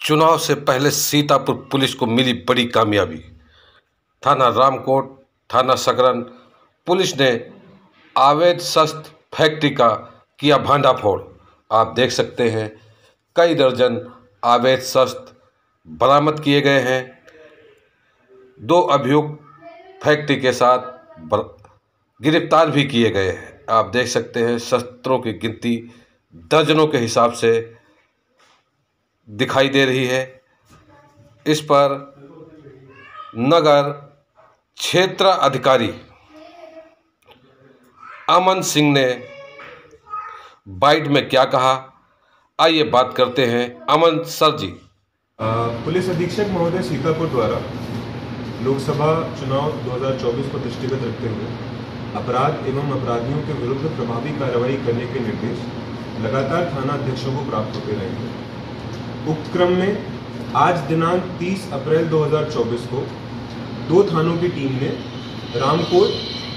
चुनाव से पहले सीतापुर पुलिस को मिली बड़ी कामयाबी। थाना रामकोट, थाना सकरन पुलिस ने अवैध शस्त्र फैक्ट्री का किया भांडाफोड़। आप देख सकते हैं कई दर्जन अवैध शस्त्र बरामद किए गए हैं। 2 अभियुक्त फैक्ट्री के साथ गिरफ्तार भी किए गए हैं। आप देख सकते हैं शस्त्रों की गिनती दर्जनों के हिसाब से दिखाई दे रही है। इस पर नगर क्षेत्र अधिकारी अमन सिंह ने बाइट में क्या कहा, आइए बात करते हैं। अमन सर जी। पुलिस अधीक्षक महोदय सीतापुर द्वारा लोकसभा चुनाव 2024 को दृष्टिगत रखते हुए अपराध एवं अपराधियों के विरुद्ध प्रभावी कार्रवाई करने के निर्देश लगातार थाना अध्यक्षों को प्राप्त होते रहे हैं। उपक्रम में आज दिनांक 30 अप्रैल 2024 को 2 थानों की टीम ने रामकोट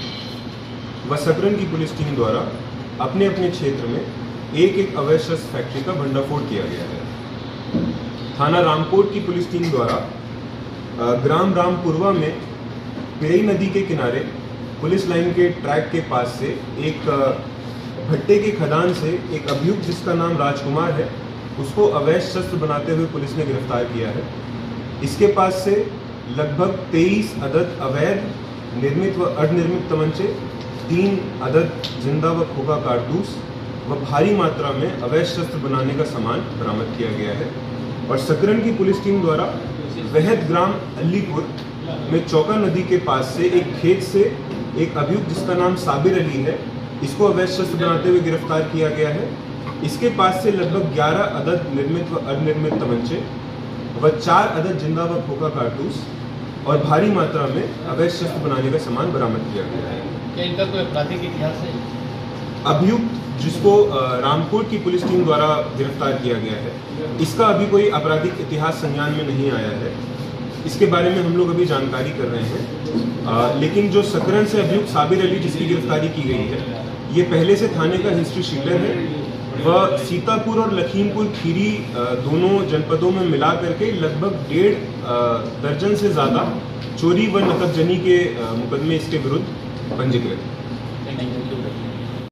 व सकरन की पुलिस टीम द्वारा अपने अपने क्षेत्र में एक अवैध शस्त्र फैक्ट्री का भंडाफोड़ किया गया है। थाना रामकोट की पुलिस टीम द्वारा ग्राम रामपुरवा में पेई नदी के किनारे पुलिस लाइन के ट्रैक के पास से एक भट्टे के खदान से एक अभियुक्त जिसका नाम राजकुमार है, उसको अवैध शस्त्र बनाते हुए पुलिस ने गिरफ्तार किया है। इसके पास से लगभग 23 अदद अवैध निर्मित व अर्धनिर्मित तमंचे, 3 अदद जिंदा व खोखा कारतूस व भारी मात्रा में अवैध शस्त्र बनाने का सामान बरामद किया गया है। और सकरन की पुलिस टीम द्वारा वहद ग्राम अलीपुर में चौका नदी के पास से एक खेत से एक अभियुक्त जिसका नाम साबिर अली है, इसको अवैध शस्त्र बनाते हुए गिरफ्तार किया गया है। इसके पास से लगभग 11 अदद निर्मित व अर्धनिर्मित तमंचे व 4 अदद जिंदा व खोखा कारतूस और भारी मात्रा में अवैध शस्त्र बनाने का सामान बरामद किया गया है। क्या इनका कोई आपराधिक इतिहास है? अभियुक्त जिसको रामकोट की पुलिस टीम द्वारा गिरफ्तार किया गया है, इसका अभी कोई आपराधिक इतिहास संज्ञान में नहीं आया है। इसके बारे में हम लोग अभी जानकारी कर रहे हैं। लेकिन जो सकरन से अभियुक्त साबिर अली जिसकी गिरफ्तारी की गई है, ये पहले से थाने का हिस्ट्री शीटर है। वह सीतापुर और लखीमपुर खीरी दोनों जनपदों में मिला करके लगभग 1.5 दर्जन से ज़्यादा चोरी व नकदजनी के मुकदमे इसके विरुद्ध पंजीकृत हैं।